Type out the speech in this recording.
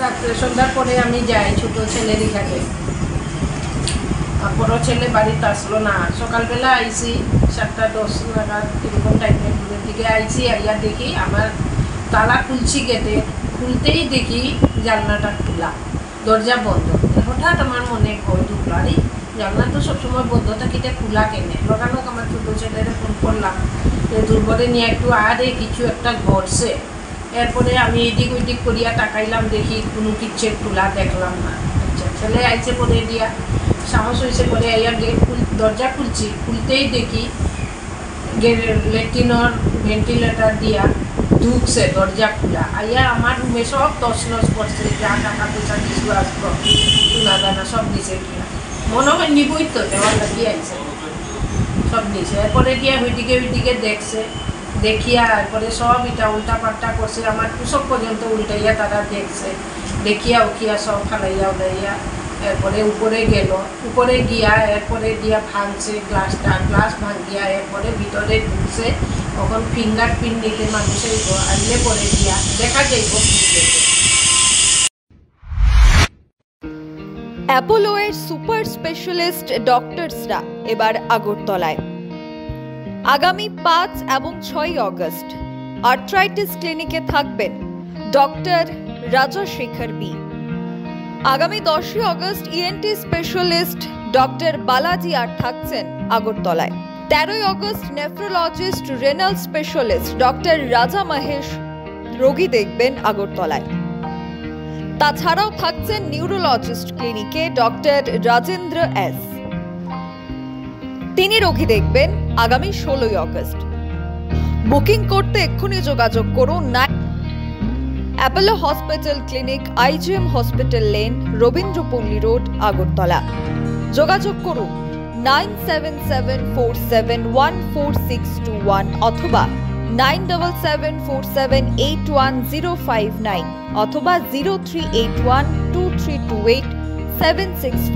সন্ধ্যার পরে আমি যাই ছোট ছেলের এখানে। বড় ছেলে বাড়িতে আসলো না। সকালবেলা আইসি 7:10 নাগাদ এরকম টাইমের দিকে আইসি। আইয়া দেখি আমার তালা খুলছি গেটে, খুলতেই দেখি জানলাটা খোলা, দরজা বন্ধ। হঠাৎ আমার মনে ভয় ঢুকলো, আরে জানলা তো সবসময় বন্ধ থাকে, এটা খোলা কেনে? লগানো আমার ছোটো ছেলেরে ফোন করলাম, দুর্বলে নিয়ে একটু আরে কিছু একটা ঘটছে। এরপরে আমি এদিক ওইদিক করিয়া তাকাইলাম, দেখি কোনো কিচ্ছের খোলা দেখলাম না। আচ্ছা, ছেলে আইসে পরে দিয়া সাহস হয়েছে পরে আইয়া গেট দরজা খুলছি, খুলতেই দেখি ল্যাট্রিনের ভেন্টিলেটার দিয়া ঢুকছে, দরজা খোলা। আইয়া আমার রুমে সব তছনছ করছে, যা টাকা পয়সা কিছু আসলো সোনা দানা সব দিছে কিনা, মনে হয় নিবই তো দেওয়ার লাগিয়ে আইছে, সব নিছে। এরপরে দিয়া ওইদিকে দেখছে, দেখিয়া এরপরে সব এটা উল্টা পাল্টা করছে, আমার কুসব পর্যন্ত উল্টাইয়া তারা দেখছে। দেখিয়া উঠিয়া সব ফালাইয়া উঠাইয়া এরপরে উপরে গেল, উপরে গিয়া এরপরে দিয়া ভাঙছে গ্লাস ভাঙিয়া এরপরে ভিতরে ঢুকছে। তখন ফিঙ্গারপ্রিন্ট নিতে মানুষের আনলে পরে দিয়া দেখা যাইব। অ্যাপোলোয়ের সুপার স্পেশালিস্ট ডক্টরসরা এবার আগরতলায়। আগামী 5 এবং 6 অগস্ট আর্থ্রাইটিস ক্লিনিকে থাকবেন ডক্টর রাজশেখর বি। আগামী 10 August ENT specialist doctor Balaji আর থাকছেন আগরতলায়। 13 August nephrologist renal specialist doctor Raja Mahesh রোগী দেখবেন আগরতলায়। তাছাড়াও থাকছেন নিউরোলজিস্ট ক্লিনিকে ডক্টর রাজেন্দ্র এস, তিনি রোগী দেখবেন আগামী 16 অগস্ট। বুকিং করতে এক্ষুনি যোগাযোগ করুন Apollo hospital clinic, IGM hospital lane, Rabindrapalli road, Agartala. যোগাযোগ করুন 9774714621 অথবা 9774781059 অথবা 0381232876